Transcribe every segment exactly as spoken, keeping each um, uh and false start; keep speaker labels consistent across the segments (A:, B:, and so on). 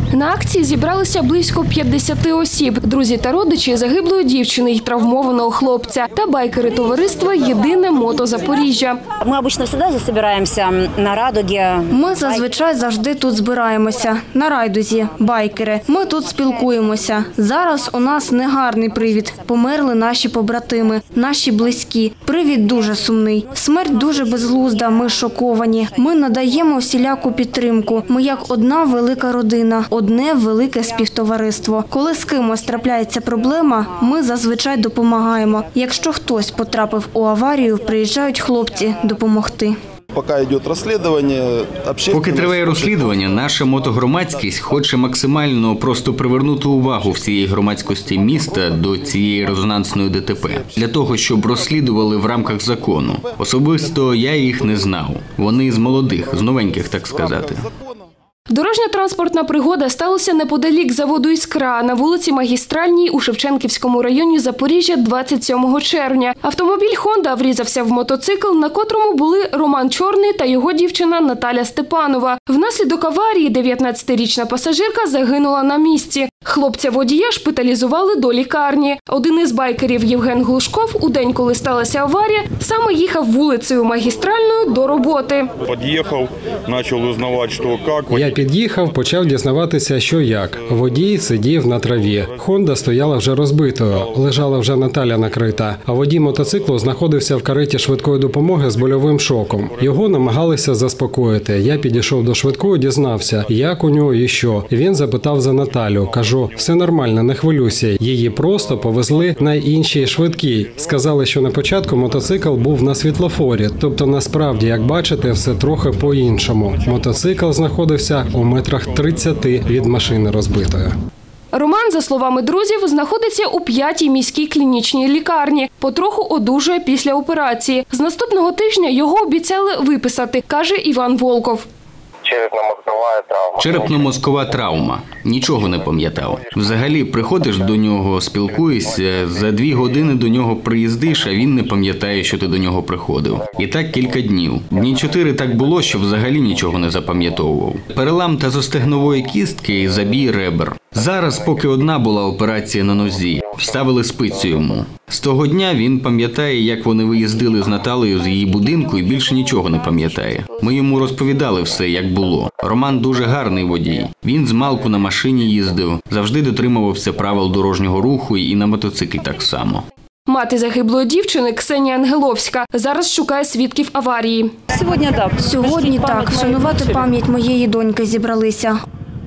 A: На акції зібралися близько п'ятдесяти осіб. Друзі та родичі загиблої дівчини й травмованого хлопця. Та байкери товариства «Єдине мото Запоріжжя».
B: Ми обично завжди збираємося на Радугі.
C: Ми зазвичай завжди тут збираємося. На Райдузі, байкери. Ми тут спілкуємося. Зараз у нас негарний привід. Померли наші побратими, наші близькі. Привід дуже сумний. Смерть дуже безглузда, ми шоковані. Ми надаємо всіляку підтримку. Ми як одна велика родина, одне велике співтовариство. Коли з кимось трапляється проблема, ми зазвичай допомагаємо. Якщо хтось потрапив у аварію, приїжджають хлопці допомогти.
D: Поки йде розслідування,
E: Поки триває розслідування, наша мотогромадськість хоче максимально просто привернути увагу всієї громадськості міста до цієї резонансної ДТП. Для того, щоб розслідували в рамках закону. Особисто я їх не знав. Вони з молодих, з новеньких, так сказати.
A: Дорожньо-транспортна пригода сталася неподалік заводу «Іскра» на вулиці Магістральній у Шевченківському районі Запоріжжя двадцять сьомого червня. Автомобіль «Хонда» врізався в мотоцикл, на котрому були Роман Чорний та його дівчина Наталя Степанова. Внаслідок аварії дев'ятнадцятирічна пасажирка загинула на місці. Хлопця-водія шпиталізували до лікарні. Один із байкерів Євген Глушков у день, коли сталася аварія, саме їхав вулицею Магістральною до роботи.
F: Під'їхав, почав узнавати, що як.
G: Я під'їхав, почав дізнаватися, що як. Водій сидів на траві. «Хонда» стояла вже розбитою, лежала вже Наталя накрита. А водій мотоциклу знаходився в кареті швидкої допомоги з больовим шоком. Його намагалися заспокоїти. Я підійшов до швидкої, дізнався, як у нього і що. Він запитав за Наталю. Кажу, все нормально, не хвилюйся. Її просто повезли на іншій швидкій. Сказали, що на початку мотоцикл був на світлофорі. Тобто, насправді, як бачите, все трохи по-іншому. Мотоцикл знаходився у метрах тридцяти від машини розбитої.
A: Роман, за словами друзів, знаходиться у п'ятій міській клінічній лікарні. Потроху одужує після операції. З наступного тижня його обіцяли виписати, каже Іван Волков.
H: Черепно-мозкова травма.
E: Черепно-мозкова травма. Нічого не пам'ятав. Взагалі, приходиш до нього, спілкуєшся, за дві години до нього приїздиш, а він не пам'ятає, що ти до нього приходив. І так кілька днів. Дні чотири так було, що взагалі нічого не запам'ятовував. Перелам тазостегнової кістки і забій ребер. Зараз, поки одна була операція на нозі, вставили спицю йому. З того дня він пам'ятає, як вони виїздили з Наталею з її будинку і більше нічого не пам'ятає. Ми йому розповідали все, як було. Роман дуже гарний водій. Він змалку на машині їздив, завжди дотримувався правил дорожнього руху і на мотоциклі так само.
A: Мати загиблої дівчини Ксенія Ангеловська зараз шукає свідків аварії.
C: Сьогодні так. Сьогодні так. Вшанувати пам'ять моєї доньки зібралися.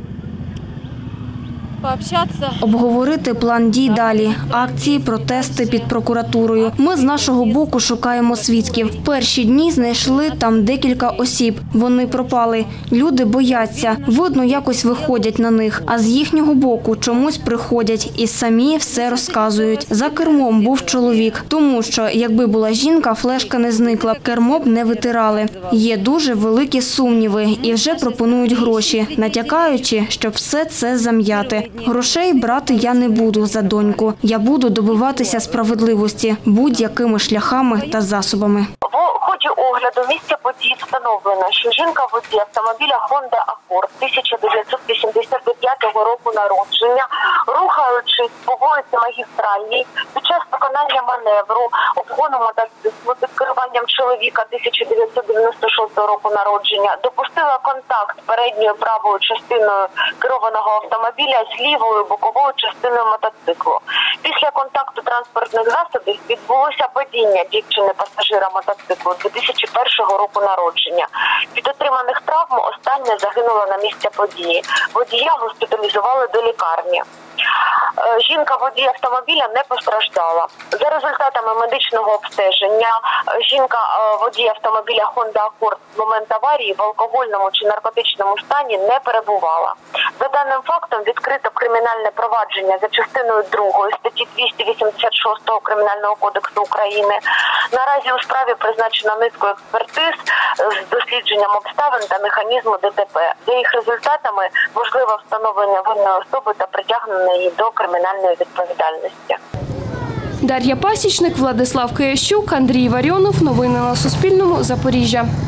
C: Обговорити план дій далі. Акції, протести під прокуратурою. Ми з нашого боку шукаємо свідків. Перші дні знайшли там декілька осіб. Вони пропали. Люди бояться. Видно, якось виходять на них. А з їхнього боку чомусь приходять і самі все розказують. За кермом був чоловік. Тому що, якби була жінка, флешка не зникла. Кермо б не витирали. Є дуже великі сумніви і вже пропонують гроші, натякаючи, щоб все це зам'яти. Грошей брати я не буду за доньку. Я буду добиватися справедливості будь-якими шляхами та засобами.
I: В ході огляду місця подій встановлено, що жінка водій автомобіля Honda Accord тисяча дев'ятсот вісімдесят дев'ятого року народження, рухаючись по вулиці Магістральній, під час виконання маневру обгону мотоциклу під керуванням чоловіка тисяча дев'ятсот дев'яносто шостого року народження, допустила контакт передньою правою частиною керованого автомобіля з лівою боковою частиною мотоциклу. Після контакту транспортних засобів відбулося падіння дівчини-пасажира мотоциклу дві тисячі першого року народження. Від отриманих травм остання загинула на місці події. Водія госпіталізували до лікарні. Жінка водій автомобіля не постраждала. За результатами медичного обстеження, жінка водій автомобіля Honda Accord з моменту аварії в алкогольному чи наркотичному стані не перебувала. За даним фактом відкрито кримінальне провадження за частиною другої статті двісті вісімдесят шість Кримінального кодексу України. Наразі у справі призначено низку експертиз з дослідженням обставин та механізму ДТП. За їх результатами можливе встановлення винної особи та притягнення її до кримінальної відповідальності.
A: Дар'я Пасічник, Владислав Киящук, Андрій Варіонов. Новини на Суспільному. Запоріжжя.